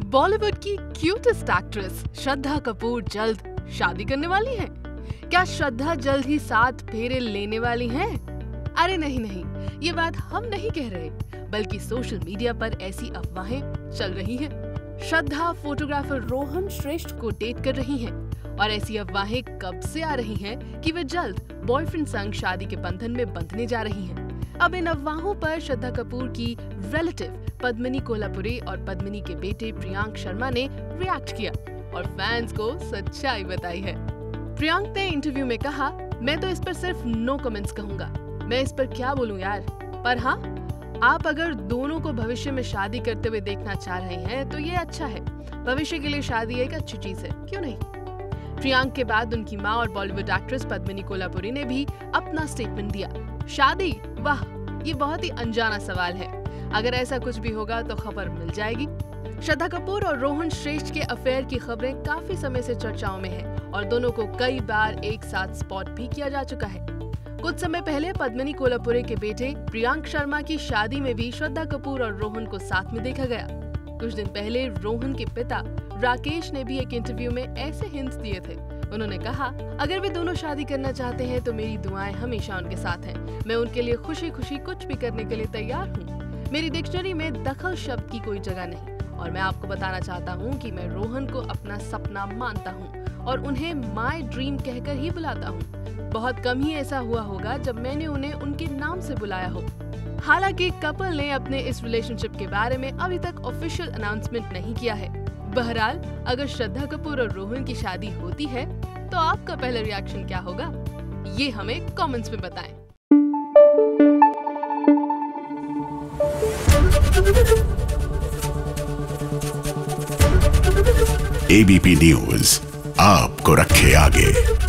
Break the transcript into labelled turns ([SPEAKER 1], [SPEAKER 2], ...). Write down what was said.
[SPEAKER 1] बॉलीवुड की cutest actress Shraddha Kapoor जल्द शादी करने वाली हैं। क्या श्रद्धा जल्द ही 7 फेरे लेने वाली हैं? अरे नहीं, ये बात हम नहीं कह रहे, बल्कि सोशल मीडिया पर ऐसी अफवाहें चल रही हैं। श्रद्धा फोटोग्राफर रोहन श्रेष्ठ को डेट कर रही हैं और ऐसी अफवाहें कब से आ रही हैं कि वे जल्द बॉयफ्रेंड संग शादी के बंधन में बंधने जा रही हैं। अब इन अफवाहों पर श्रद्धा कपूर की रिलेटिव पद्मिनी कोल्हापुरे और पद्मिनी के बेटे प्रियांक शर्मा ने रिएक्ट किया और फैंस को सच्चाई बताई है। प्रियांक ने इंटरव्यू में कहा, मैं तो इस पर सिर्फ नो कमेंट्स कहूंगा, मैं इस पर क्या बोलूं यार। पर हाँ, आप अगर दोनों को भविष्य में शादी करते हुए देखना चाह रहे हैं तो ये अच्छा है। भविष्य के लिए शादी एक अच्छी चीज है, क्यों नहीं। प्रियांक के बाद उनकी मां और बॉलीवुड एक्ट्रेस पद्मिनी कोल्हापुरे ने भी अपना स्टेटमेंट दिया। शादी, वाह, ये बहुत ही अनजाना सवाल है। अगर ऐसा कुछ भी होगा तो खबर मिल जाएगी। श्रद्धा कपूर और रोहन श्रेष्ठ के अफेयर की खबरें काफी समय से चर्चाओं में हैं और दोनों को कई बार एक साथ स्पॉट भी किया जा चुका है। कुछ समय पहले पद्मिनी कोल्हापुरे के बेटे प्रियांक शर्मा की शादी में भी श्रद्धा कपूर और रोहन को साथ में देखा गया। कुछ दिन पहले रोहन के पिता राकेश ने भी एक इंटरव्यू में ऐसे हिंट्स दिए थे। उन्होंने कहा, अगर वे दोनों शादी करना चाहते हैं तो मेरी दुआएं हमेशा उनके साथ हैं। मैं उनके लिए खुशी खुशी कुछ भी करने के लिए तैयार हूँ। मेरी डिक्शनरी में दखल शब्द की कोई जगह नहीं और मैं आपको बताना चाहता हूँ कि मैं रोहन को अपना सपना मानता हूँ और उन्हें माय ड्रीम कहकर ही बुलाता हूँ। बहुत कम ही ऐसा हुआ होगा जब मैंने उन्हें उनके नाम से बुलाया हो। हालांकि कपल ने अपने इस रिलेशनशिप के बारे में अभी तक ऑफिशियल अनाउंसमेंट नहीं किया है। बहरहाल, अगर श्रद्धा कपूर और रोहन की शादी होती है तो आपका पहला रिएक्शन क्या होगा, ये हमें कमेंट्स में बताएं।
[SPEAKER 2] एबीपी न्यूज आपको रखे आगे।